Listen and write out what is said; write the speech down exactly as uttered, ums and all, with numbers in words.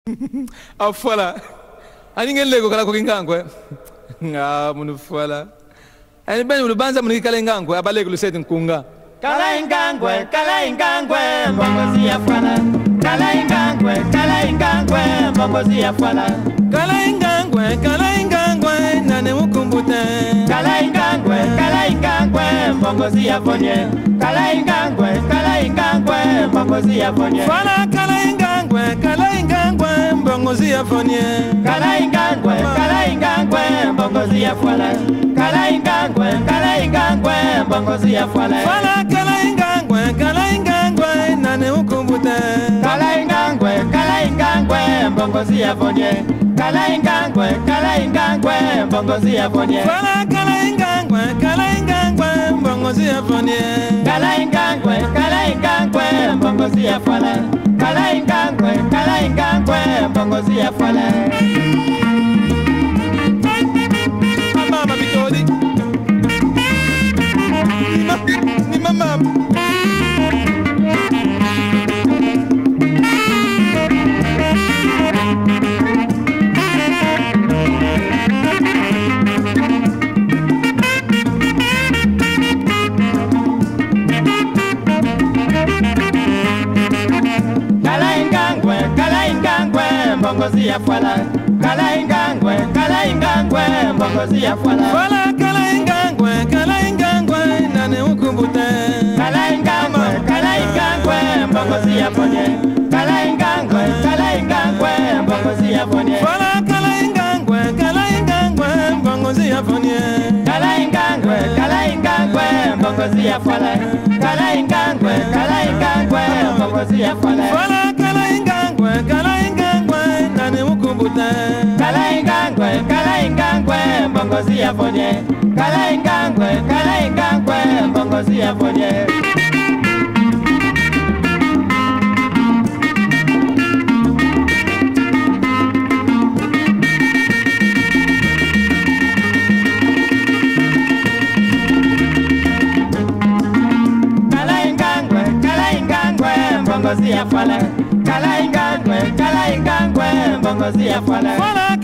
Afala. Aninge lego kala kokingangwe. Nga munufala. Ani bani ulubanza munikala ingangwe abalego luseti nkunga. Kala ingangwe, kala ingangwe, mbongozi ya fala. Kala ingangwe, kala ingangwe, mbongozi ya fala. Kala ingangwe, kala ingangwe, nane mukumbute. Kala ingangwe, kala ingangwe, mbongozi ya fonye. Kala ingangwe, kala ingangwe, mbongozi ya fonye. Fala kala ingangwe, kala ingangwe, mbongozi ya fonye. Kala ingangwe, kala ingangwe, mbongozi ya fala. Kala ingangwe, kala ingangwe, mbongozi ya fala. Fala kala ingangwe, kala ingangwe, nane mukumbute. Kala ingangwe, kala ingangwe, mbongozi ya fonye. Kala ingangwe, kala ingangwe, mbongozi ya fonye. Fala kala ingangwe, kala ingangwe, mbongozi ya fonye. Kala ingangwe, kala ingangwe, mbongozi ya fala. Kala ingangwe, kala ingangwe, mbongozi ya fala. Mama Bitoli. Ni mama. Mbongozi ya fala. Kala ingangwe, kala ingangwe, mbongozi ya fala. Fala kala ingangwe, kala ingangwe, nane ukumbute. Kala ingangwe, kala ingangwe, mbongozi ya fonye. Kala ingangwe, kala ingangwe, mbongozi ya fonye. Fala kala ingangwe, kala ingangwe, mbongozi ya fonye. Kala ingangwe, kala ingangwe, mbongozi ya fala. Kala ingangwe, kala ingangwe, mbongozi ya fala. Fala kala ingangwe, kala ingangwe, nane ukumbute. Kala ingangwe, kala ingangwe, mbongozi ya fonye. Kala ingangwe, kala ingangwe, mbongozi ya fonye. Mbongozi ya fala. Kala ingangwe, kala ingangwe, mbongozi ya fala. Fala